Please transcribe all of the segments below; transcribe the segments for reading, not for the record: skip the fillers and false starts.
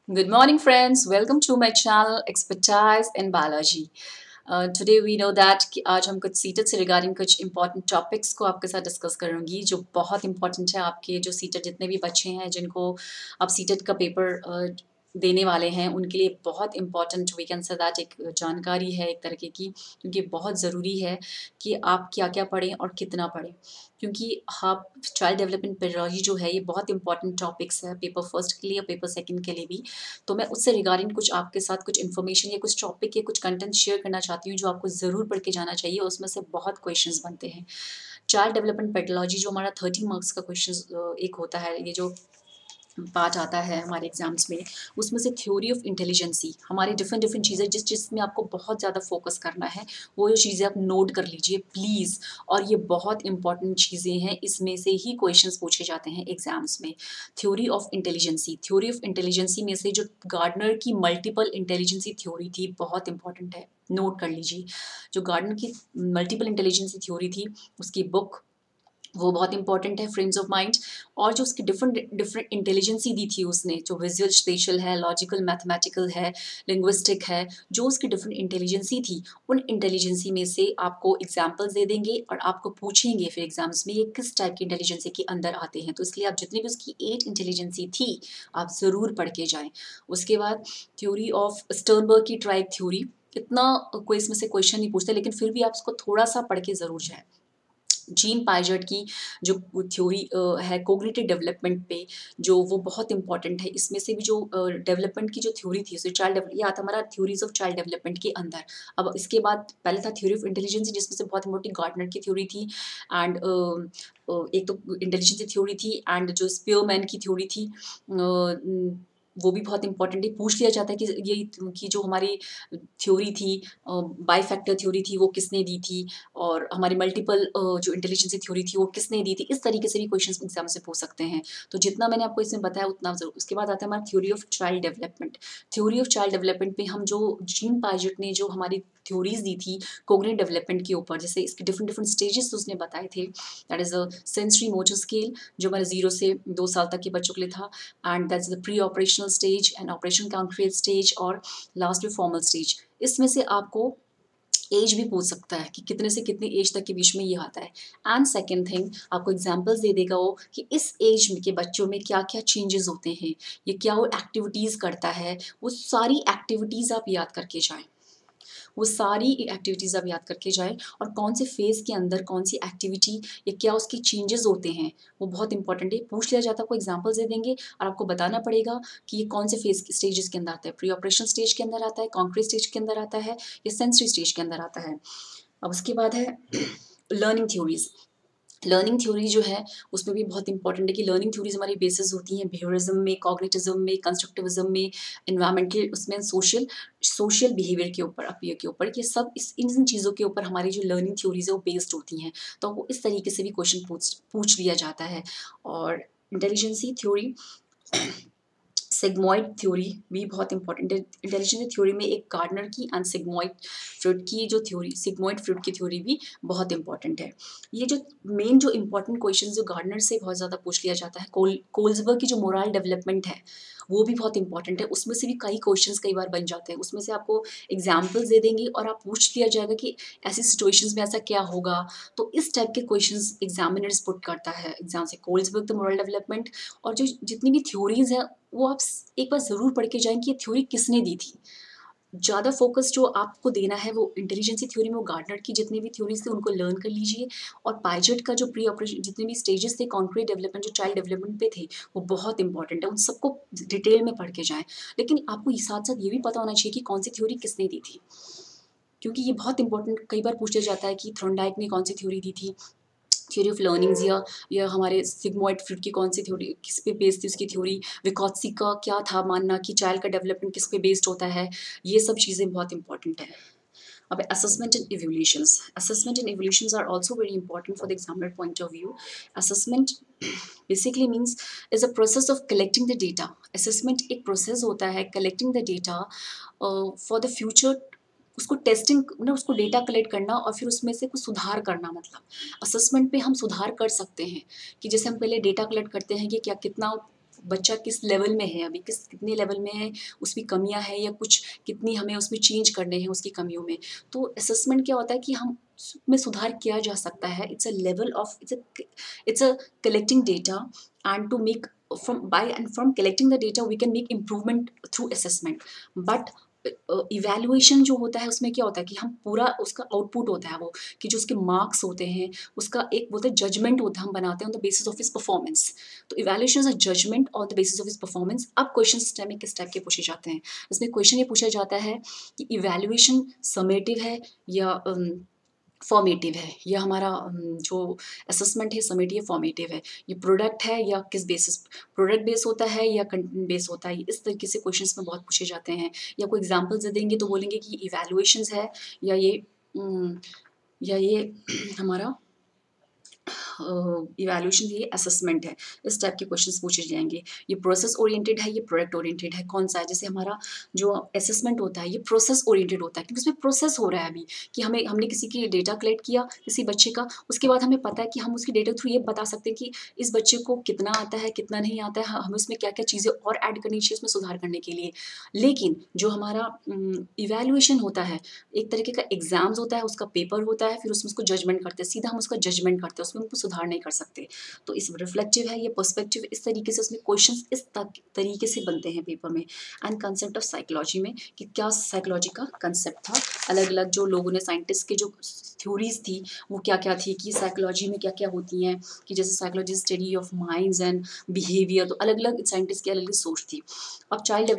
Good morning, friends. Welcome to my channel Expertise in Biology. Today we know that कि आज हम कुछ CTET से रिगार्डिंग कुछ इंपॉर्टेंट टॉपिक्स को आपके साथ डिस्कस करूंगी जो बहुत इंपॉर्टेंट है आपके जो सीटेट जितने भी बच्चे हैं जिनको आप सीटेट का पेपर देने वाले हैं उनके लिए बहुत important we can say that एक जानकारी है एक तरीके की क्योंकि बहुत ज़रूरी है कि आप क्या क्या पढ़ें और कितना पढ़ें क्योंकि आप चाइल्ड डेवलपमेंट पेडागोजी जो है ये बहुत इंपॉर्टेंट टॉपिक्स है पेपर फर्स्ट के लिए और पेपर सेकंड के लिए भी। तो मैं उससे रिगार्डिंग कुछ आपके साथ कुछ इन्फॉर्मेशन या कुछ टॉपिक या कुछ कंटेंट शेयर करना चाहती हूँ जो आपको ज़रूर पढ़ के जाना चाहिए। उसमें से बहुत क्वेश्चंस बनते हैं। चाइल्ड डेवलपमेंट पेडोलॉजी जो हमारा 30 मार्क्स का क्वेश्चन एक होता है, ये जो पार्ट आता है हमारे एग्जाम्स में, उसमें से थ्योरी ऑफ इंटेलिजेंसी हमारे डिफरेंट डिफरेंट चीज़ें जिसमें आपको बहुत ज़्यादा फोकस करना है वो जो चीज़ें आप नोट कर लीजिए प्लीज़। और ये बहुत इंपॉर्टेंट चीज़ें हैं, इसमें से ही क्वेश्चंस पूछे जाते हैं एग्जाम्स में। थ्योरी ऑफ इंटेलिजेंसी में से जो गार्डनर की मल्टीपल इंटेलिजेंसी थ्योरी थी बहुत इंपॉर्टेंट है, नोट कर लीजिए। जो गार्डनर की मल्टीपल इंटेलिजेंसी थ्योरी थी उसकी बुक वो बहुत इंपॉर्टेंट है, फ्रेम्स ऑफ माइंड। और जो उसकी डिफरेंट डिफरेंट इंटेलिजेंसी दी थी उसने, जो विजुअल स्पेशल है, लॉजिकल मैथमेटिकल है, लिंग्विस्टिक है, जो उसकी डिफरेंट इंटेलिजेंसी थी उन इंटेलिजेंसी में से आपको एग्जाम्पल्स दे देंगे और आपको पूछेंगे फिर एग्जाम्स में ये किस टाइप की इंटेलिजेंसी के अंदर आते हैं। तो इसलिए आप जितनी भी उसकी 8 इंटेलिजेंसी थी आप ज़रूर पढ़ के जाएँ। उसके बाद थ्योरी ऑफ स्टर्नबर्ग की ट्राइब थ्योरी, इतना कोई इसमें से क्वेश्चन नहीं पूछते लेकिन फिर भी आप उसको थोड़ा सा पढ़ के ज़रूर जाएँ। जीन पाइजर्ट की जो थ्योरी है कोग्निटिव डेवलपमेंट पे, जो वो बहुत इंपॉर्टेंट है। इसमें से भी जो डेवलपमेंट की जो थ्योरी थी उसे ये आता हमारा थ्योरीज ऑफ चाइल्ड डेवलपमेंट के अंदर। अब इसके बाद पहले था थ्योरी ऑफ इंटेलिजेंस जिसमें से बहुत इंपॉर्टेंट गार्डनर की थ्योरी थी एंड एक तो इंटेलिजेंस थ्योरी थी एंड जो स्पीयरमैन की थ्योरी थी वो भी बहुत इंपॉर्टेंट है। पूछ लिया जाता है कि ये कि जो हमारी थ्योरी थी बाईफैक्टर थ्योरी थी वो किसने दी थी और हमारी मल्टीपल जो इंटेलिजेंसी थ्योरी थी वो किसने दी थी। इस तरीके से भी क्वेश्चंस एग्जाम से पूछ सकते हैं। तो जितना मैंने आपको इसमें बताया उतना जरूर। उसके बाद आता है हमारा theory of child development. Theory of child development में हम जो जीन पाइजट ने जो हमारी थ्योरीज दी थी कोग्निटिव डेवलपमेंट के ऊपर, जैसे इसके डिफरेंट डिफरेंट स्टेजेस उसने बताए थे। That is a sensory motor scale जो हमारे 0 से 2 साल तक के बच्चों के लिए था, and that's the pre operational stage and operation concrete stage और लास्ट में फॉर्मल स्टेज। इसमें से आपको एज भी पूछ सकता है कि कितने से कितनी एज तक के बीच में ये आता है। एंड सेकेंड थिंग आपको एग्जाम्पल्स दे देगा वो कि इस एज के बच्चों में क्या क्या चेंजेस होते हैं, ये क्या वो एक्टिविटीज़ करता है। वो सारी एक्टिविटीज़ आप याद करके जाएं, वो सारी एक्टिविटीज़ आप याद करके जाएं और कौन से फेज़ के अंदर कौन सी एक्टिविटी या क्या उसके चेंजेस होते हैं वो बहुत इंपॉर्टेंट है। पूछ लिया जाता है, आपको एग्जाम्पल्स दे देंगे और आपको बताना पड़ेगा कि ये कौन से फेज स्टेजेस के अंदर आता है, प्री ऑपरेशन स्टेज के अंदर आता है, कॉन्क्रीट स्टेज के अंदर आता है या सेंसरी स्टेज के अंदर आता है। अब उसके बाद है लर्निंग थ्योरीज। लर्निंग थ्योरी जो है उसमें भी बहुत इंपॉर्टेंट है कि लर्निंग थ्योरीज हमारी बेसिस होती हैं बिहेवियरिज्म में, कॉग्निटिज्म में, कंस्ट्रक्टिविज्म में, इन्वायरमेंटल उसमें, सोशल सोशल बिहेवियर के ऊपर, अपीयर के ऊपर, ये सब इन चीज़ों के ऊपर हमारी जो लर्निंग थ्योरीज है वो बेस्ड होती हैं। तो वो इस तरीके से भी क्वेश्चन पूछ लिया जाता है। और इंटेलिजेंसी थ्योरी, सिग्मॉइड थ्योरी भी बहुत इंपॉर्टेंट है। इंटेलिजेंस थ्योरी में एक गार्डनर की एंड सिग्मॉइड फ्रूट की जो थ्योरी, सिग्मॉइड फ्रूट की थ्योरी भी बहुत इंपॉर्टेंट है। ये जो मेन जो इंपॉर्टेंट क्वेश्चन जो गार्डनर से बहुत ज़्यादा पूछ लिया जाता है, कोल्सबर्ग की जो मोरल डेवलपमेंट है वो भी बहुत इंपॉर्टेंट है। उसमें से भी कई क्वेश्चंस कई बार बन जाते हैं, उसमें से आपको एग्जाम्पल्स दे देंगे और आप पूछ लिया जाएगा कि ऐसी सिचुएशंस में ऐसा क्या होगा। तो इस टाइप के क्वेश्चंस एग्जामिनर्स पुट करता है एग्जाम से, कोल्सबर्ग द मोरल डेवलपमेंट। और जो जितनी भी थ्योरीज हैं वो आप एक बार ज़रूर पढ़ के जाएँ कि ये थ्योरी किसने दी थी। ज़्यादा फोकस जो आपको देना है वो इंटेलिजेंसी थ्योरी में वो गार्डनर की जितनी भी थ्योरीज थी उनको लर्न कर लीजिए। और पाइजट का जो प्री ऑपरेशन जितने भी स्टेजेस थे कॉन्क्रीट डेवलपमेंट जो चाइल्ड डेवलपमेंट पे थे वो बहुत इंपॉर्टेंट है, उन सबको डिटेल में पढ़ के जाएँ। लेकिन आपको ये साथ साथ ये भी पता होना चाहिए कि कौन सी थ्योरी किसने दी थी, क्योंकि ये बहुत इंपॉर्टेंट कई बार पूछा जाता है कि थ्रोनडाइक ने कौन सी थ्योरी दी थी, थ्योरी ऑफ लर्निंग्स, या हमारे सिग्मॉइड फ्रूट की कौन सी थ्योरी किस पे बेस्ड थी उसकी थ्योरी, विकोत्सी का क्या था मानना कि चाइल्ड का डेवलपमेंट किस पे बेस्ड होता है। ये सब चीज़ें बहुत इंपॉर्टेंट है। अब assessment and evaluations. Assessment and evaluations are also very important for the examiner point of view. Assessment basically means is a process of collecting the data. Assessment एक process होता है collecting the data for the future, उसको testing ना, उसको data collect करना और फिर उसमें से कुछ सुधार करना। मतलब असेसमेंट पे हम सुधार कर सकते हैं कि जैसे हम पहले डेटा कलेक्ट करते हैं कि क्या कितना बच्चा किस लेवल में है अभी, कितने लेवल में है, उसकी कमियां हैं या कुछ कितनी हमें उसमें चेंज करने हैं उसकी कमियों में। तो असेसमेंट क्या होता है कि हम में सुधार किया जा सकता है। It's a level of it's a collecting data and to make from collecting the data we can make improvement through assessment, but evaluation जो होता है उसमें क्या होता है कि हम पूरा उसका आउटपुट होता है वो कि जो उसके मार्क्स होते हैं उसका एक बोलते हैं जजमेंट होता है, हम बनाते हैं on the basis of his performance. तो evaluation is a judgement on the basis of his performance. अब क्वेश्चन सिस्टम में किस टाइप के पूछे जाते हैं, इसमें क्वेश्चन ये पूछा जाता है कि इवैल्यूएशन समेटिव है या फॉर्मेटिव है, या हमारा जो असेसमेंट है समेटिव फॉर्मेटिव है, ये प्रोडक्ट है या किस बेसिस, प्रोडक्ट बेस होता है या कंटेंट बेस होता है। इस तरीके से क्वेश्चंस में बहुत पूछे जाते हैं। या कोई एग्जांपल्स दे देंगे तो बोलेंगे कि इवैल्यूएशंस है या ये हमारा इवैल्यूएशन, ये असेसमेंट है। इस टाइप के क्वेश्चंस पूछे जाएंगे। ये प्रोसेस ओरिएंटेड है, ये प्रोडक्ट ओरिएंटेड है, कौन सा है। जैसे हमारा जो असेसमेंट होता है ये प्रोसेस ओरिएंटेड होता है क्योंकि उसमें प्रोसेस हो रहा है अभी कि हमने किसी की डेटा कलेक्ट किया किसी बच्चे का, उसके बाद हमें पता है कि हम उसकी डेटा थ्रू ये बता सकते हैं कि इस बच्चे को कितना आता है कितना नहीं आता है, हमें उसमें क्या क्या चीज़ें और ऐड करनी चाहिए उसमें सुधार करने के लिए। लेकिन जो हमारा इवैल्यूएशन होता है एक तरीके का एग्जाम्स होता है, उसका पेपर होता है, फिर उसमें उसको जजमेंट करते हैं, सीधा हम उसका जजमेंट करते हैं, उसमें हमको सुधार नहीं कर सकते। तो इस रिफ्लेक्टिव है, ये पर्सपेक्टिव, इस तरीके से उसमें क्वेश्चंस इस तरीके से बनते हैं पेपर में। एंड कंसेप्ट ऑफ साइकोलॉजी में कि क्या साइकोलॉजी का कंसेप्ट था, अलग अलग जो लोगों ने साइंटिस्ट के जो थ्योरीज थी वो क्या क्या थी कि साइकोलॉजी में क्या क्या होती हैं, कि जैसे psychology study of minds and behaviour, तो अलग अलग साइंटिस्ट की अलग अलग सोच थी। अब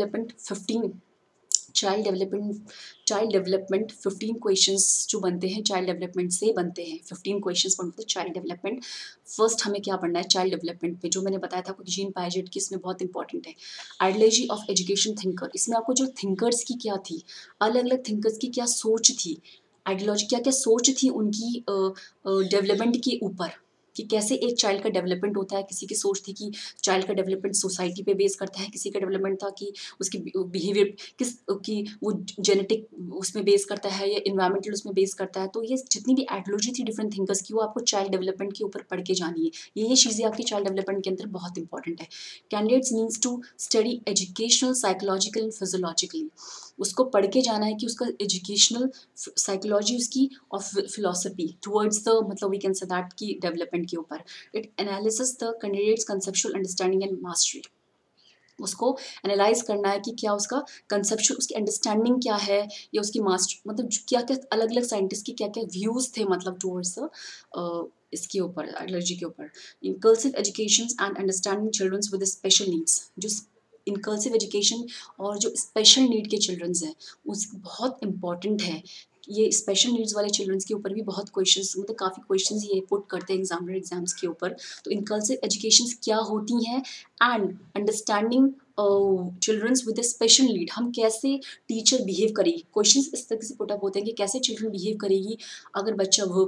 चाइल्ड डेवलपमेंट 15 क्वेश्चंस जो बनते हैं चाइल्ड डेवलपमेंट से बनते हैं। 15 क्वेश्चंस बनते हैं चाइल्ड डेवलपमेंट। फर्स्ट हमें क्या पढ़ना है चाइल्ड डेवलपमेंट में, जो मैंने बताया था जीन पायजेट की, इसमें बहुत इंपॉर्टेंट है आइडियोलॉजी ऑफ एजुकेशन थिंकर। इसमें आपको जो थिंकर्स की क्या थी, अलग अलग थिंकर्स की क्या सोच थी, आइडियोलॉजी क्या क्या सोच थी उनकी डेवलपमेंट के ऊपर, कि कैसे एक चाइल्ड का डेवलपमेंट होता है। किसी की सोच थी कि चाइल्ड का डेवलपमेंट सोसाइटी पे बेस करता है, किसी का डेवलपमेंट था कि उसकी बिहेवियर किस की वो जेनेटिक उसमें बेस करता है या इन्वायरमेंटल उसमें बेस करता है। तो ये जितनी भी आइडियोलॉजी थी डिफरेंट थिंकर्स की वो आपको चाइल्ड डेवलपमेंट के ऊपर पढ़ के जानी है। ये चीज़ें आपकी चाइल्ड डेवलपमेंट के अंदर बहुत इंपॉर्टेंट है। Candidates needs to study educational psychological and physiologically, उसको पढ़ के जाना है कि उसका एजुकेशनल साइकोलॉजी उसकी और फिलोसफी टुवर्ड्स द मतलब वी कैन से दैट की डेवलपमेंट के ऊपर। It analysis the candidates conceptual understanding and mastery, उसको एनालाइज करना है कि क्या उसका कंसेप्चुअल उसकी अंडरस्टैंडिंग क्या है या उसकी मास्टर मतलब क्या क्या अलग अलग साइंटिस्ट की क्या क्या व्यूज़ थे मतलब टुवर्ड्स द इसके ऊपर आइडियोलॉजी के ऊपर। Inclusive education and understanding childrens with special needs, जो इंकल्सिव एजुकेशन और जो स्पेशल नीड के चिल्ड्रंस हैं उस बहुत इंपॉर्टेंट है। ये स्पेशल नीड्स वाले चिल्ड्रंस के ऊपर भी बहुत क्वेश्चंस मतलब काफ़ी क्वेश्चंस ये पुट करते हैं एग्जामिनर एग्जाम्स के ऊपर। तो इंकल्सिव एजुकेशंस क्या होती हैं and understanding childrens with special need, हम कैसे टीचर बिहेव करेगी। क्वेश्चंस इस तरह से पुटअप होते हैं कि कैसे चिल्ड्रन बिहेव करेगी अगर बच्चा वो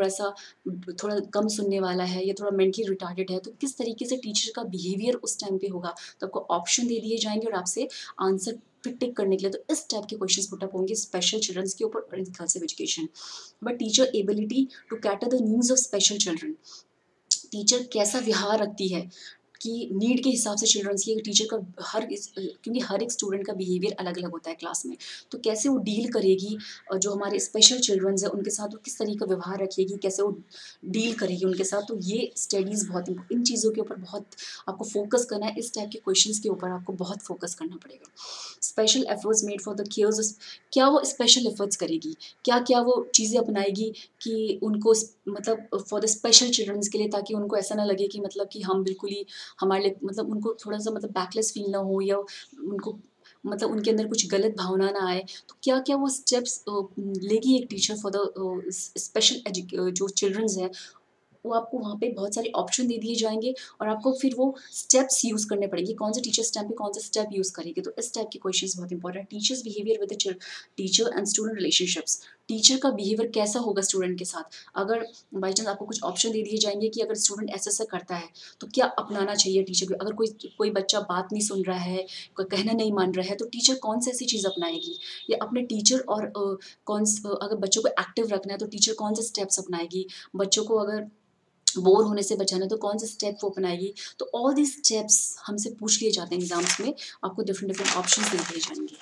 थोड़ा कम सुनने वाला है या थोड़ा मेंटली रिटार्डेड है, तो किस तरीके से टीचर का बिहेवियर उस टाइम पे होगा। तो आपको ऑप्शन दे दिए जाएंगे और आपसे आंसर टिक करने के लिए। तो इस टाइप के क्वेश्चंस पुटअप होंगे स्पेशल चिल्ड्रंस के ऊपर और inclusive education. But teacher ability to cater the needs of special children, teacher कैसा व्यवहार रखती है कि नीड के हिसाब से चिल्ड्रंस की टीचर का क्योंकि हर एक स्टूडेंट का बिहेवियर अलग अलग होता है क्लास में, तो कैसे वो डील करेगी और जो हमारे स्पेशल चिल्ड्रंस हैं उनके साथ वो किस तरीके का व्यवहार रखेगी, कैसे वो डील करेगी उनके साथ। तो ये स्टडीज़ बहुत इन चीज़ों के ऊपर बहुत आपको फोकस करना है। इस टाइप के क्वेश्चंस के ऊपर आपको बहुत फोकस करना पड़ेगा। Special efforts made for the cares, क्या वो स्पेशल एफर्ट्स करेगी, क्या क्या वो चीज़ें अपनाएगी कि उनको मतलब फॉर द स्पेशल चिल्ड्रंस के लिए, ताकि उनको ऐसा ना लगे कि मतलब कि हम बिल्कुल ही हमारे लिए मतलब उनको थोड़ा सा मतलब बैकलेस फील ना हो या उनको मतलब उनके अंदर कुछ गलत भावना ना आए। तो क्या क्या वो स्टेप्स लेगी एक टीचर फॉर द स्पेशल जो चिल्ड्रंस हैं, वो आपको वहाँ पे बहुत सारे ऑप्शन दे दिए जाएंगे और आपको फिर वो स्टेप्स यूज़ करने पड़ेंगे, कौन से टीचर स्टेप पे कौन सा स्टेप यूज़ करेंगे। तो इस टाइप के क्वेश्चंस बहुत इंपॉर्टेंट है। Teachers behaviour with teacher and student relationships, teacher का बिहेवियर कैसा होगा स्टूडेंट के साथ। अगर बाई चांस आपको कुछ ऑप्शन दे दिए जाएंगे कि अगर स्टूडेंट ऐसा ऐसा करता है तो क्या अपनाना चाहिए टीचर को। अगर कोई बच्चा बात नहीं सुन रहा है, कोई कहना नहीं मान रहा है, तो टीचर कौन सी ऐसी चीज़ अपनाएगी, या अपने टीचर और अगर बच्चों को एक्टिव रखना है तो टीचर कौन से स्टेप्स अपनाएगी। बच्चों को अगर बोर होने से बचाना, तो कौन से स्टेप वो अपनाएगी। तो ऑल दीज स्टेप्स हमसे पूछ लिए जाते हैं एग्जाम्स में, आपको डिफरेंट डिफरेंट ऑप्शन दे दिए जाएंगे।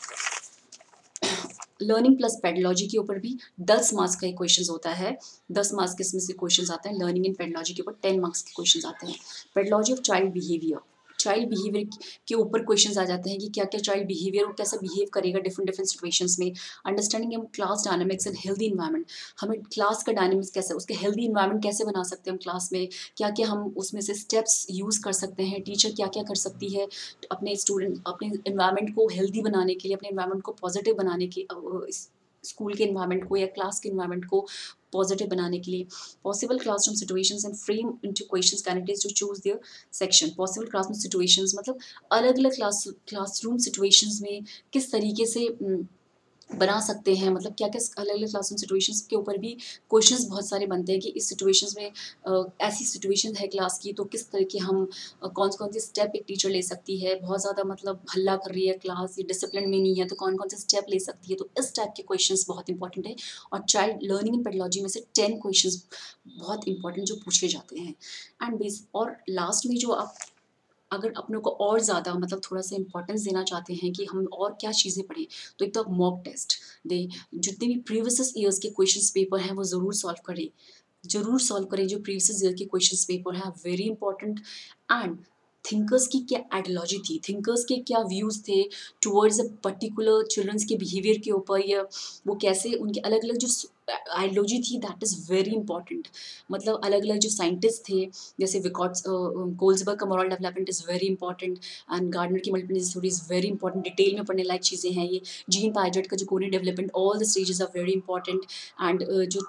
लर्निंग प्लस पेडोलॉजी के ऊपर भी 10 मार्क्स का एक क्वेश्चन होता है। 10 मार्क्स के इसमें से क्वेश्चन आते हैं। लर्निंग इन पेडोलॉजी के ऊपर 10 मार्क्स के क्वेश्चन आते हैं। Pedology of child behaviour, child behaviour के ऊपर क्वेश्चंस आ जाते हैं कि क्या क्या चाइल्ड बिहेवियर, वो कैसा बिहेव करेगा डिफरेंट डिफरेंट सिचुएशंस में। Understanding class dynamics and healthy environment, हमें क्लास का डायनामिक्स कैसे, उसके हेल्दी इन्वायरमेंट कैसे बना सकते हैं हम क्लास में, क्या क्या हम उसमें से स्टेप्स यूज़ कर सकते हैं, टीचर क्या क्या कर सकती है अपने स्टूडेंट, अपने इन्वायरमेंट को हेल्दी बनाने के लिए, अपने इन्वायरमेंट को पॉजिटिव बनाने के, स्कूल के इन्वायरमेंट को या क्लास के इन्वायरमेंट को पॉजिटिव बनाने के लिए। Possible classroom situations and frame into questions candidates to choose their section. Possible classroom situations मतलब अलग अलग क्लासरूम सिचुएशंस में किस तरीके से बना सकते हैं, मतलब क्या क्या अलग अलग क्लासरूम सिचुएशंस के ऊपर भी क्वेश्चंस बहुत सारे बनते हैं कि इस सिचुएशंस में ऐसी सिचुएशन है क्लास की, तो किस तरह के हम कौन कौन से स्टेप एक टीचर ले सकती है, बहुत ज़्यादा मतलब हल्ला कर रही है क्लास, ये डिसिप्लिन में नहीं है, तो कौन कौन से स्टेप ले सकती है। तो इस टाइप के क्वेश्चंस बहुत इंपॉर्टेंट है। और चाइल्ड लर्निंग इन पेडोलॉजी में से 10 क्वेश्चन बहुत इंपॉर्टेंट जो पूछे जाते हैं। एंड बेस और लास्ट में जो आप अगर अपने को और ज़्यादा मतलब थोड़ा-सा इम्पोर्टेंस देना चाहते हैं कि हम और क्या चीज़ें पढ़ें, तो एक तो आप मॉक टेस्ट दें। जितने भी प्रीवियस ईयर्स के क्वेश्चंस पेपर हैं, वो ज़रूर सॉल्व करें। ज़रूर सॉल्व करें जो प्रीवियस ईयर के क्वेश्चंस पेपर हैं, वेरी इंपॉर्टेंट। एंड थिंकर्स की क्या आइडियोलॉजी थी, थिंकर्स के क्या व्यूज़ थे टुवर्ड्स अ पर्टिकुलर चिल्ड्रंस के बिहेवियर के ऊपर, या वो कैसे उनके अलग-अलग जो आइडियोलॉजी थी, दैट इज़ वेरी इंपॉर्टेंट। मतलब अलग-अलग जो साइंटिस्ट थे, जैसे विकॉट्स कोल्सबर्ग का moral development is very important, and Gardner की multiple theory is very important. Detail में पढ़ने लायक चीज़ें हैं ये। जीन पाइजेट का जो cognitive development, all the stages are very important. And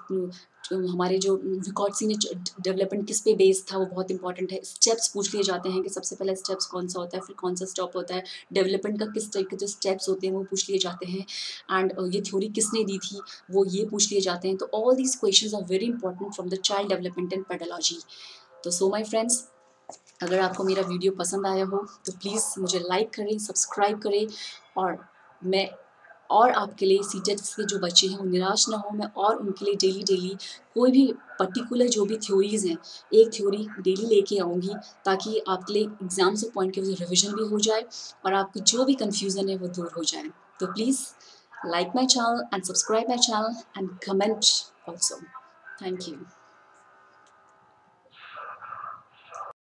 जो हमारे जो विकॉट्सी ने डेवलपमेंट किस पे बेस्ड था, वो बहुत इंपॉर्टेंट है। स्टेप्स पूछ लिए जाते हैं कि सबसे पहला स्टेप्स कौन सा होता है, फिर कौन सा स्टॉप होता है, डेवलपमेंट का किस टाइप के जो स्टेप्स होते हैं वो पूछ लिए जाते हैं। एंड ये थ्योरी किसने दी थी, वो ये पूछ लिए जाते हैं। तो all these questions are very important from the child development and pedology. तो सो माय फ्रेंड्स, अगर आपको मेरा वीडियो पसंद आया हो तो प्लीज़ मुझे लाइक करें, सब्सक्राइब करें। और मैं और आपके लिए सीटेट के जो बच्चे हैं वो निराश ना हो, मैं और उनके लिए डेली डेली कोई भी पर्टिकुलर जो भी थ्योरीज़ हैं, एक थ्योरी डेली लेके आऊँगी, ताकि आपके लिए एग्ज़ाम से पॉइंट के व्यू रिविज़न भी हो जाए और आपकी जो भी कन्फ्यूज़न है वो दूर हो जाए। तो please like my channel and subscribe my channel and comment also. Thank you.